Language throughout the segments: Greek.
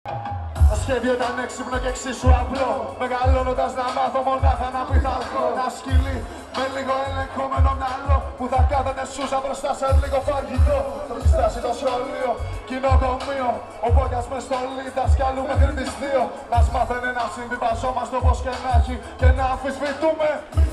Το σχέδιο ήταν έξυπνο και εξίσου απλό. Μεγαλώνοντας να μάθω μονάχα να πειθαρχώ. Ένα σκυλί με λίγο ελεγχόμενο μυαλό που θα κάθεται σούσα μπροστά σε λίγο φαγητό. Το έχει στάσει το σχολείο, κοινοκομείο. Ο Μπόκιας με στολή, δασκάλου μέχρι τις 2. Μας μάθαινε να συμβιβαζόμαστε όπως και να έχει και να αμφισβητούμε.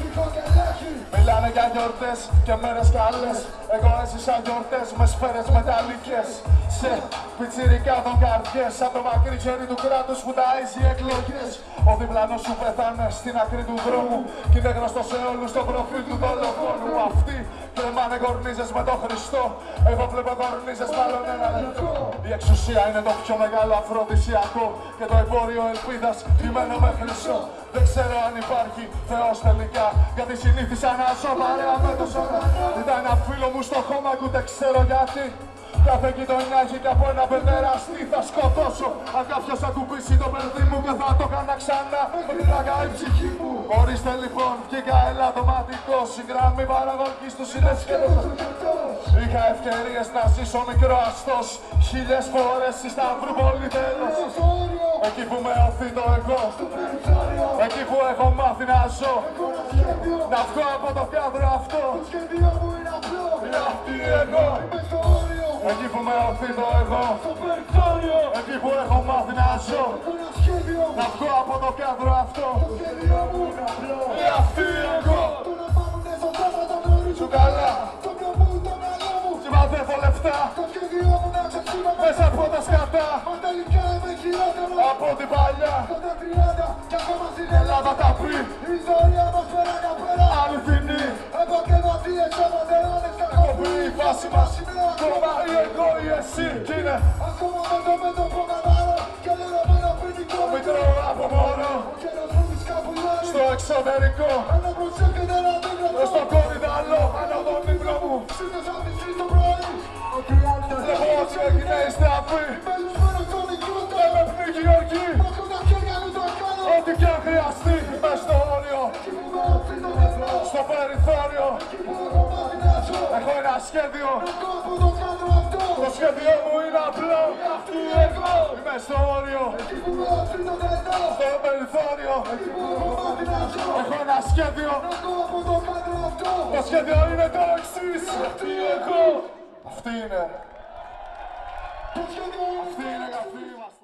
Μιλάνε για γιορτές και μέρες καλές. Εγώ έζησα γιορτές με σφαίρες μεταλλικές. Σε πιτσιρικά των καρδιές, σαν το μακρύ χέρι του κράτους που ταΐζει εκλογές. Ο διπλανός σου πεθάνε στην άκρη του δρόμου κι είναι γνωστό σε όλους το προφίλ του δολοφόνου. Αυτοί κρεμάνε κορνίζες με τον Χριστό. Εγώ βλέπω κορνίζες μάλλον ένα λεπτό. Η εξουσία είναι το πιο μεγάλο αφροδισιακό και το εμπόριο ελπίδας ντυμένο με χρυσό. Δεν ξέρω αν υπάρχει Θεός τελικά, γιατί συνήθισα να ζω παρέα με το σώμα. Ήταν ένα φίλο μου στο χώμα και ούτε ξέρω γιατί. Κάθε γειτονιά έχει κι από ένα παιδεραστή θα σκοτώσω. Αν κάποιος ακουμπήσει το παιδί μου και θα το έκανα ξανά με την πλάκα η ψυχή μου. Ορίστε λοιπόν, βγήκα ελαττωματικός. Η γραμμή παραγωγής τους είναι σχεδόν. Είχα ευκαιρίες να ζήσω μικροαστός. 1000 φορές στη Σταυρούπολη τέλος. Εκεί που με οθεί το εγώ. Εκεί που έχω μάθει να ζω. Να βγω από το κάδρο αυτό. Το σχέδιο μου είναι απλό. Αυτή εγώ. Εκεί που με οθεί το εγώ. Εκεί που έχω μάθει να ζω. Να βγω από το κάδρο αυτό. Το σχέδιο μου είναι απλό. Αυτή εγώ. Σου καλά. Συμμαθεύω λεφτά. Μέσα από τα σκατά. Από την παλιά. Η Ελλάδα τα πει. Η ιστορία μας πέρα για πέρα. Αληθινή. Επαγγελματίες, ομαδερώνες, κακοποιοί. Η φάση μας κόμμα ή εγώ ή εσύ. Κι είναι ακόμα με το μέτωπο καθαρό και λερωμένο ποινικό μητρό από μωρό. Ο καιρός μου της καπουλάρει στο εξωτερικό. Ένα προσέχεται να μην κρατώ. Στο κορυδαλό, ανά τον ύπνο μου. Σύντος από τις 3 το πρωί. Βλέπω ότι έγινε η στραπή. Δεν με πνίγει η οργή. Ό,τι κι αν χρειαστεί. Μες στο όριο. Στο περιθώριο. Έχω ένα σχέδιο. Το σχέδιο μου είναι απλό. Είμαι στο όριο. Στο περιθώριο. Έχω ένα σχέδιο. Το σχέδιο είναι το εξής. Αυτή είναι. Αυτή είναι η αγαπή μας.